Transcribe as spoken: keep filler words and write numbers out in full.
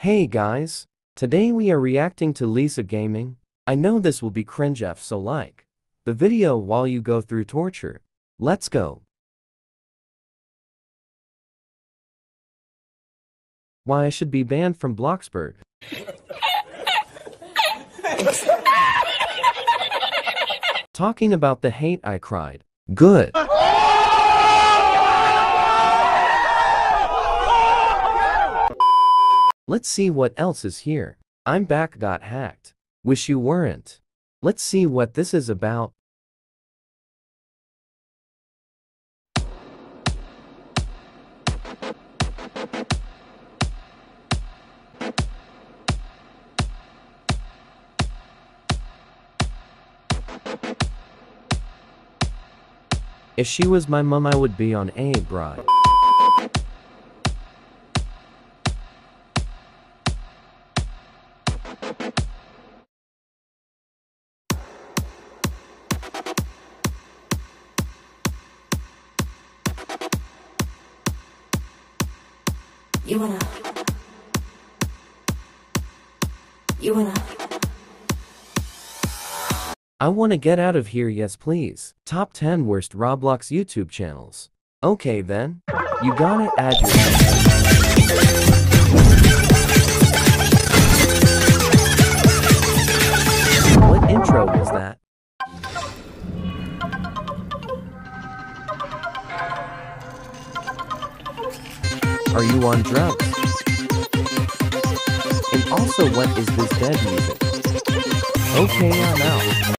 Hey guys, today we are reacting to Lisa Gaming. I know this will be cringe F, so like the video while you go through torture. Let's go. Why I should be banned from Bloxburg. Talking about the hate I cried. Good. Let's see what else is here. I'm back, got hacked. Wish you weren't. Let's see what this is about. If she was my mom, I would be on a bride. You wanna, you wanna. I wanna get out of here, yes please. Top ten worst Roblox YouTube channels. Okay then. You gotta add your... What intro was that? Are you on drugs? And also, what is this dead music? Okay, I'm out.